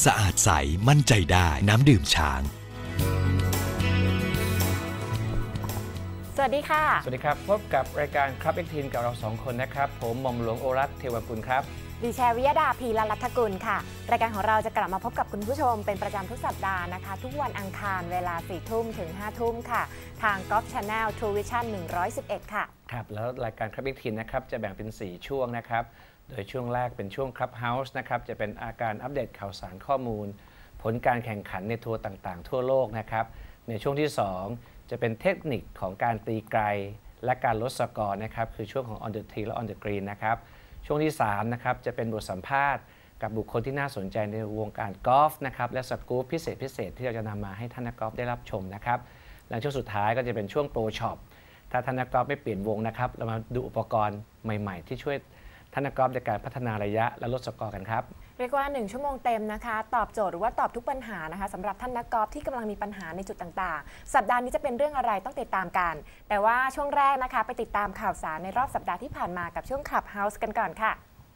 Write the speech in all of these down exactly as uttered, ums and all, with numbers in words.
สะอาดใสมั่นใจได้น้ำดื่มช้างสวัสดีค่ะสวัสดีครับพบกับรายการครับเอ็กทีนกับเราสองคนนะครับผมหม่อมหลวงโอรัตน์เทวกุลครับดิฉันวิยดาพีรรัตนกุลค่ะรายการของเราจะกลับมาพบกับคุณผู้ชมเป็นประจำทุกสัปดาห์นะคะทุกวันอังคารเวลาสี่ทุ่มถึงห้าทุ่มค่ะทาง Golf Channel True Vision หนึ่งร้อยสิบเอ็ดค่ะครับแล้วรายการครับเอ็กทีนนะครับจะแบ่งเป็นสี่ช่วงนะครับโดยช่วงแรกเป็นช่วง Clubhouse นะครับจะเป็นอาการอัปเดตข่าวสารข้อมูลผลการแข่งขันในทัวร์ต่างๆทั่วโลกนะครับในช่วงที่สองจะเป็นเทคนิคของการตีไกลและการลดสกอร์นะครับคือช่วงของ on the tee และ on the green นะครับช่วงที่สามนะครับจะเป็นบทสัมภาษณ์กับบุคคลที่น่าสนใจในวงการกอล์ฟนะครับและสกู๊ปพิเศษพิเศษที่เราจะนำมาให้ท่านนักกอล์ฟได้รับชมนะครับและช่วงสุดท้ายก็จะเป็นช่วงโปรช็อปถ้าท่านนักกอล์ฟไม่เปลี่ยนวงนะครับเรามาดูอุปกรณ์ใหม่ๆที่ช่วยท่านนักกอล์ฟในการพัฒนาระยะและลดสกอร์กันครับเรียกว่าหนึ่งชั่วโมงเต็มนะคะตอบโจทย์หรือว่าตอบทุกปัญหานะคะสำหรับท่านนักกอล์ฟที่กำลังมีปัญหาในจุดต่างๆสัปดาห์นี้จะเป็นเรื่องอะไรต้องติดตามกันแต่ว่าช่วงแรกนะคะไปติดตามข่าวสารในรอบสัปดาห์ที่ผ่านมากับช่วง Clubhouse กันก่อนค่ะ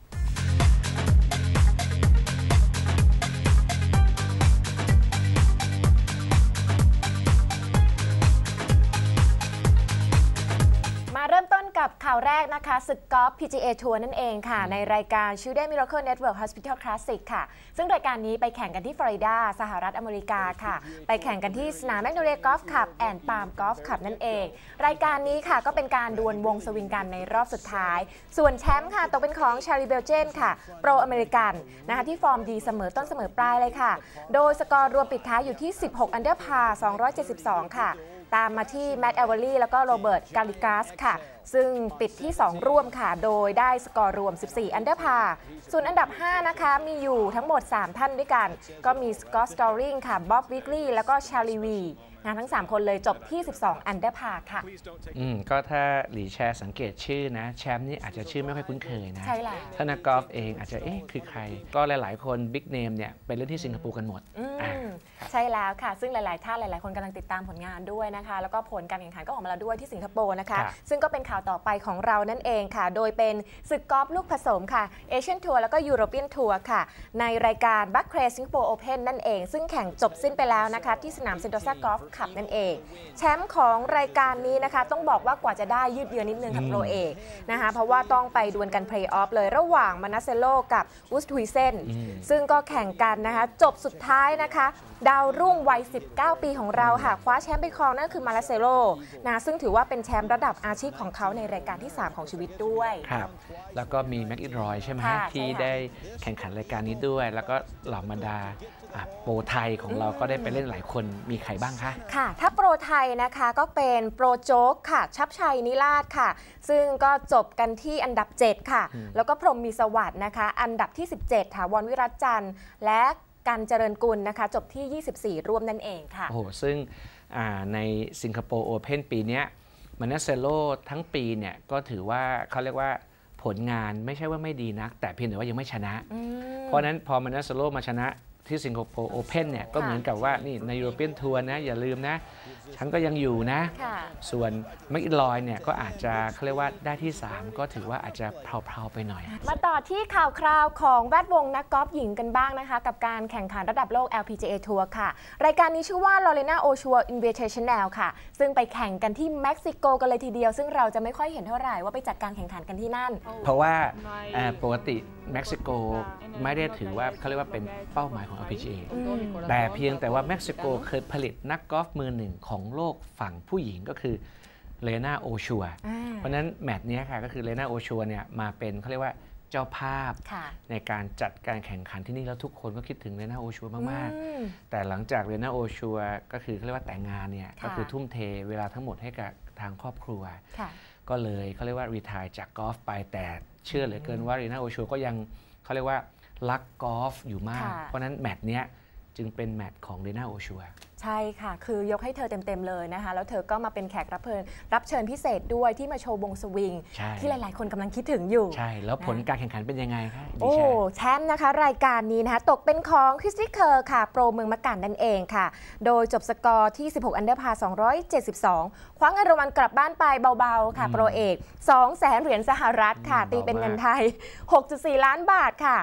เริ่มต้นกับข่าวแรกนะคะศึกกอล์ฟ พี จี เอ ทัวร์นั่นเองค่ะในรายการ Children Miracle Network Hospital Classic ค่ะซึ่งรายการนี้ไปแข่งกันที่ฟลอริดาสหรัฐอเมริกาค่ะไปแข่งกันที่สนามแมกโนเลียกอล์ฟคลับแอนด์ปาล์มกอล์ฟคลับนั่นเองรายการนี้ค่ะก็เป็นการดวลวงสวิงกันในรอบสุดท้ายส่วนแชมป์ค่ะตกเป็นของชาลีเบลเจนค่ะโปรอเมริกันนะคะที่ฟอร์มดีเสมอต้นเสมอปลายเลยค่ะโดยสกอร์รวมปิดท้ายอยู่ที่สิบหกอันเดอร์พาร์สองร้อยเจ็ดสิบสองค่ะตามมาที่แมตต์ เอเวอรี่แล้วก็โรเบิร์ต กาลิกัสค่ะซึ่งปิดที่สองร่วมค่ะโดยได้สกอร์รวมสิบสี่อันเดอร์พาร์ส่วนอันดับห้านะคะมีอยู่ทั้งหมดสามท่านด้วยกันก็มีสกอตต์ สตอริงค่ะบ๊อบ วิกลีย์แล้วก็ชาลีวีงานทั้งสามคนเลยจบที่สิบสองอันเดอร์พาร์ค่ะอืมก็ถ้าหลีแชร์สังเกตชื่อนะแชมป์นี่อาจจะชื่อไม่ค่อยคุ้นเคยนะใช่แล้วถ้านักกอล์ฟเองอาจจะเอ๊ะคือใครก็หลายๆคนบิ๊กเนมเนี่ยไปเล่นที่สิงคโปร์กันหมดใช่แล้วค่ะซึ่งหลายๆท่านหลายๆคนกำลังติดตามผลงานด้วยนะคะแล้วก็ผลการแข่งขันก็ออกมาแล้วด้วยที่สิงคโปร์นะคะซึ่งก็เป็นข่าวต่อไปของเรานั่นเองค่ะโดยเป็นศึกกอล์ฟลูกผสมค่ะเอเชียนทัวร์แล้วก็ยูโรเปียนทัวร์ค่ะในรายการบัคเครสิงคโปร์โอเพนนั่นเองซึ่งแข่งจบสิ้นไปแล้วนะคะที่สนามเซนโตซากอล์ฟคลับนั่นเองแชมป์ของรายการนี้นะคะต้องบอกว่ากว่าจะได้ยืดเยื้อนิดนึงกับโปรเอกนะคะเพราะว่าต้องไปดวลกันเพลย์ออฟเลยระหว่างมานาเซโลกับอุสทุยเซนซึ่งก็แข่งกันนะคะจบสุดท้ายนะคะดาวรุ่งวัยสิบเก้าปีของเราค่ะคว้าแชมป์ไปครองนั่นคือมานาเซโลนะซึ่งถือว่าเป็นแชมป์ระดับอาชีพของเขาในรายการที่สามของชีวิตด้วยครับแล้วก็มีแม็กอินรอยใช่ไหมที่ได้แข่งขันรายการนี้ด้วยแล้วก็เหล่าบรรดาโปรไทยของเราก็ได้ไปเล่นหลายคนมีใครบ้างคะค่ะถ้าโปรไทยนะคะก็เป็นโปรโจ๊กค่ะชับชัยนิราศค่ะซึ่งก็จบกันที่อันดับเจ็ดค่ะแล้วก็พรหมมีสวัสดิ์นะคะอันดับที่สิบเจ็ดถาวรวิรัตจันทร์และกันเจริญกุลนะคะจบที่ยี่สิบสี่ร่วมนั่นเองค่ะโอ้โหซึ่งในสิงคโปร์โอเพนปีนี้มานาเซโลทั้งปีเนี่ยก็ถือว่าเขาเรียกว่าผลงานไม่ใช่ว่าไม่ดีนักแต่เพียงแต่ว่ายังไม่ชนะเพราะนั้นพอมานาเซโลมาชนะที่สิงคโปร์โอเพนเนี่ยก็เหมือนกับว่านี่ในยูโรเปียนทัวร์นะอย่าลืมนะฉันก็ยังอยู่นะส่วนแมคอินรอยเนี่ยก็อาจจะเขาเรียกว่าได้ที่สามก็ถือว่าอาจจะเพลาๆไปหน่อยมาต่อที่ข่าวคราวของแวดวงนักกอล์ฟหญิงกันบ้างนะคะกับการแข่งขันระดับโลก แอล พี จี เอ ทัวร์ค่ะรายการนี้ชื่อว่า Lorena Ochoa Invitational ค่ะซึ่งไปแข่งกันที่เม็กซิโกกันเลยทีเดียวซึ่งเราจะไม่ค่อยเห็นเท่าไหร่ว่าไปจัดการแข่งขันกันที่นั่นเพราะว่าปกติเม็กซิโกไม่ได้ถือว่าเขาเรียกว่าเป็นเป้าหมายของ แอล พี จี เอ แต่เพียงแต่ว่าเม็กซิโกเคยผลิตนักกอล์ฟมือหนึ่งของโลกฝั่งผู้หญิงก็คือเลน่าโอชัวเพราะนั้นแมตช์นี้ค่ะก็คือเลน่าโอชัวเนี่ยมาเป็นเขาเรียกว่าเจ้าภาพในการจัดการแข่งขันที่นี่แล้วทุกคนก็คิดถึงเลน่าโอชัวมากๆแต่หลังจากเลน่าโอชัวก็คือเขาเรียกว่าแต่งงานเนี่ยก็คือทุ่มเทเวลาทั้งหมดให้กับทางครอบครัวก็เลยเขาเรียกว่ารีไทร์จากกอล์ฟไปแต่เชื่อเหลือเกินว่าเลน่าโอชัวก็ยังเขาเรียกว่ารักกอล์ฟอยู่มากเพราะนั้นแมตช์นี้จึงเป็นแมตช์ของเลน่าโอชัวใช่ค่ะคือยกให้เธอเต็มๆเลยนะคะแล้วเธอก็มาเป็นแขกรับเชิญรับเชิญพิเศษด้วยที่มาโชว์วงสวิงที่หลายๆคนกำลังคิดถึงอยู่ใช่แล้วผลการแข่งขันเป็นยังไงคะโอ้แชมป์นะคะรายการนี้นะคะตกเป็นของคริสตี้เคอร์ค่ะโปรเมืองมะกันนั่นเองค่ะโดยจบสกอร์ที่สิบหกอันเดอร์พาร์สองร้อยเจ็ดสิบสองคว้าเงินรางวัลกลับบ้านไปเบาๆค่ะโปรเอก สองแสน เหรียญสหรัฐค่ะตีเป็นเงินไทย หกจุดสี่ ล้านบาทค่ะ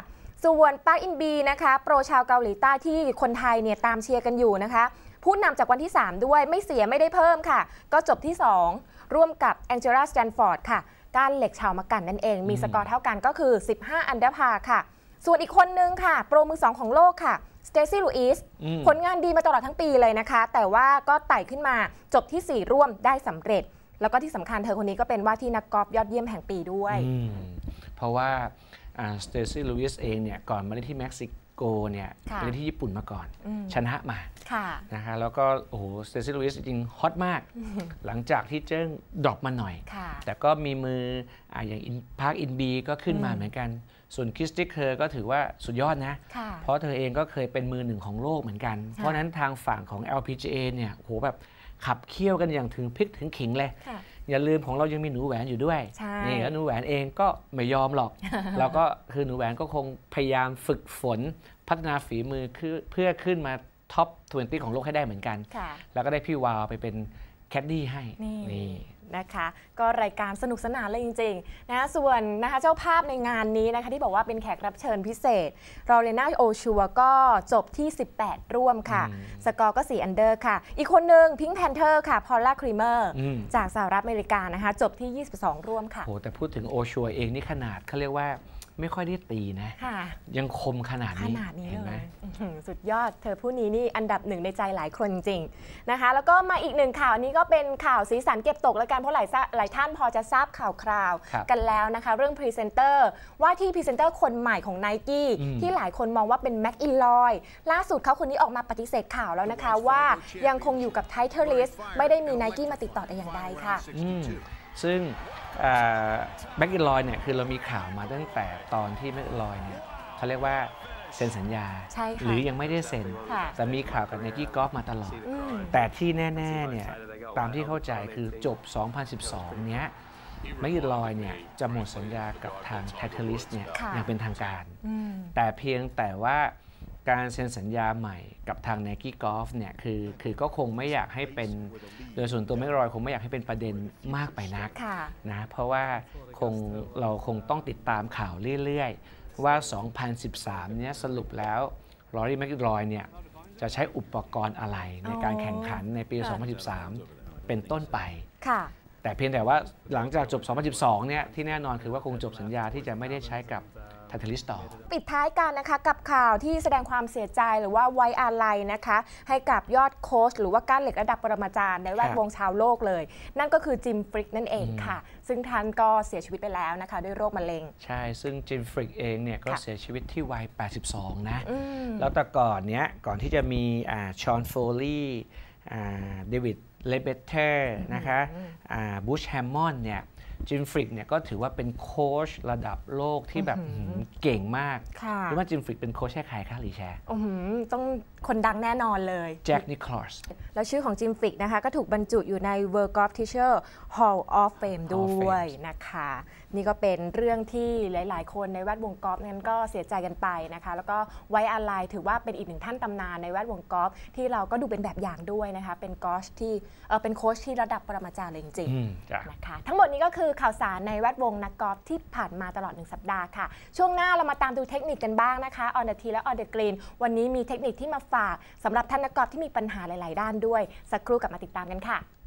ส่วนปาร์คอินบีนะคะโปรชาวเกาหลีใต้ที่คนไทยเนี่ยตามเชียร์กันอยู่นะคะผู้นำจากวันที่สามด้วยไม่เสียไม่ได้เพิ่มค่ะก็จบที่สองร่วมกับแองเจล่าสแตนฟอร์ดค่ะก้านเหล็กชาวมะกันนั่นเองมีสกอร์เท่ากันก็คือสิบห้าอันเดอร์พาค่ะส่วนอีกคนนึงค่ะโปรมือสองของโลกค่ะสเตซี่ลูอิสผลงานดีมาตลอดทั้งปีเลยนะคะแต่ว่าก็ไต่ขึ้นมาจบที่สี่ร่วมได้สำเร็จแล้วก็ที่สำคัญเธอคนนี้ก็เป็นว่าที่นักกอล์ฟยอดเยี่ยมแห่งปีด้วยเพราะว่าสเตซี่ลูอิสเองเนี่ยก่อนมาเล่นที่เม็กซิโกเนี่ยเล่นที่ญี่ปุ่นมาก่อนชนะมานะคะแล้วก็โอ้โหสเตซี่ลูอิสจริงๆฮอตมากหลังจากที่เจิ้งดรอปมาหน่อยแต่ก็มีมืออย่างพาร์คอินบีก็ขึ้นมาเหมือนกันส่วนคริสติเคอร์ก็ถือว่าสุดยอดนะเพราะเธอเองก็เคยเป็นมือหนึ่งของโลกเหมือนกันเพราะนั้นทางฝั่งของ แอล พี จี เอ เนี่ยโหแบบขับเคี่ยวกันอย่างถึงพริกถึงขิงเลยอย่าลืมของเรายังมีหนูแหวนอยู่ด้วยนี่แล้วหนูแหวนเองก็ไม่ยอมหรอกเราก็คือหนูแหวนก็คงพยายามฝึกฝนพัฒนาฝีมือเพื่อขึ้นมาท็อปยี่สิบของโลกให้ได้เหมือนกันแล้วก็ได้พี่วาวไปเป็นแคดดี้ให้นี่นะคะก็รายการสนุกสนานเลยจริงๆนะส่วนนะคะเจ้าภาพในงานนี้นะคะที่บอกว่าเป็นแขกรับเชิญพิเศษรอเรน่าโอชัวก็จบที่สิบแปดร่วมค่ะสกอร์ก็สี่อันเดอร์ค่ะอีกคนหนึ่งพิงค์แพนเทอร์ค่ะพอลล่าครีเมอร์จากสหรัฐอเมริกานะคะจบที่ยี่สิบสองร่วมค่ะโอ้แต่พูดถึงโอชัวเองนี่ขนาดเขาเรียกว่าไม่ค่อยได้ตีนะยังคมขนาดนี้ขนาดนี้เลยสุดยอดเธอผู้นี้นี่อันดับหนึ่งในใจหลายคนจริงนะคะแล้วก็มาอีกหนึ่งข่าวนี้ก็เป็นข่าวสีสันเก็บตกแล้วกันเพราะหลายหลายท่านพอจะทราบข่าวคราวกันแล้วนะคะเรื่องพรีเซนเตอร์ว่าที่พรีเซนเตอร์คนใหม่ของ Nike ที่หลายคนมองว่าเป็นแม็กอิลลอยล่าสุดเขาคนนี้ออกมาปฏิเสธข่าวแล้วนะคะว่ายังคงอยู่กับไทเทอร์ลิสไม่ได้มี Nike มาติดต่อแต่อย่างใดค่ะซึ่งแม็กอิลลอยเนี่ยคือเรามีข่าวมาตั้งแต่ตอนที่แม็กอิลลอยเนี่ยเขาเรียกว่าเซ็นสัญญาหรือยังไม่ได้เซ็นแต่มีข่าวกับ Nike Golf มาตลอดแต่ที่แน่ๆเนี่ยตามที่เข้าใจคือจบสองพันสิบสองเนี้ยแม็กอิลลอยเนี่ยจะหมดสัญญากับทางไทเทอร์ลิสเนี่ยอย่างเป็นทางการแต่เพียงแต่ว่าการเซ็นสัญญาใหม่กับทาง Nike Golf เนี่ยคือคือก็คงไม่อยากให้เป็นโดยส่วนตัวแม็กอิลลอยคงไม่อยากให้เป็นประเด็นมากไปนักนะเพราะว่าคงเราคงต้องติดตามข่าวเรื่อยๆว่าสองพันสิบสามเนี้ยสรุปแล้วลอรี่แม็กอิลลอยเนี่ยจะใช้อุปกรณ์อะไรในการแข่งขันในปีสองพันสิบสามเป็นต้นไปแต่เพียงแต่ว่าหลังจากจบสองพันสิบสองเนี่ยที่แน่นอนคือว่าคงจบสัญญาที่จะไม่ได้ใช้กับไทเทอร์ลิสต่อปิดท้ายกันนะคะกับข่าวที่แสดงความเสียใจหรือว่าไว้อาลัยนะคะให้กับยอดโค้ชหรือว่าก้านเหล็กระดับปรมาจารย์ในแวดวงชาวโลกเลยนั่นก็คือจิมฟริกนั่นเองค่ะซึ่งท่านก็เสียชีวิตไปแล้วนะคะด้วยโรคมะเร็งใช่ซึ่งจิมฟริกเองเนี่ยก็เสียชีวิตที่วัยแปดสิบสองนะแล้วแต่ก่อนเนี้ยก่อนที่จะมีชอนโฟลีเดวิดเลเบเตอร์นะคะบูชแฮมมอนด์เนี่ยจิมฟริกเนี่ยก็ถือว่าเป็นโค้ชระดับโลกที่แบบเก่งมากหรือว่าจิมฟริกเป็นโค้ชแค่ใครคะหลีแชร์ต้องคนดังแน่นอนเลยแจ็คนิคลอสแล้วชื่อของจิมฟริกนะคะก็ถูกบรรจุอยู่ใน World Golf Teacher Hall of Fame ด้วยนะคะนี่ก็เป็นเรื่องที่หลายๆคนในแวดวงกอล์ฟนั้นก็เสียใจกันไปนะคะแล้วก็ไว้อาลัยถือว่าเป็นอีกหนึ่งท่านตำนานในแวดวงกอล์ฟที่เราก็ดูเป็นแบบอย่างด้วยนะคะเป็นโค้ชที่เออเป็นโค้ชที่ระดับปรมาจารย์เลยจริงๆนะคะทั้งหมดนี้ก็คือข่าวสารในแวดวงนักกอล์ฟที่ผ่านมาตลอดหนึ่งสัปดาห์ค่ะช่วงหน้าเรามาตามดูเทคนิคกันบ้างนะคะ On the Tee และ On the Green วันนี้มีเทคนิคที่มาฝากสำหรับท่านนักกอล์ฟที่มีปัญหาหลายๆด้านด้วยสักครู่กลับมาติดตามกันค่ะ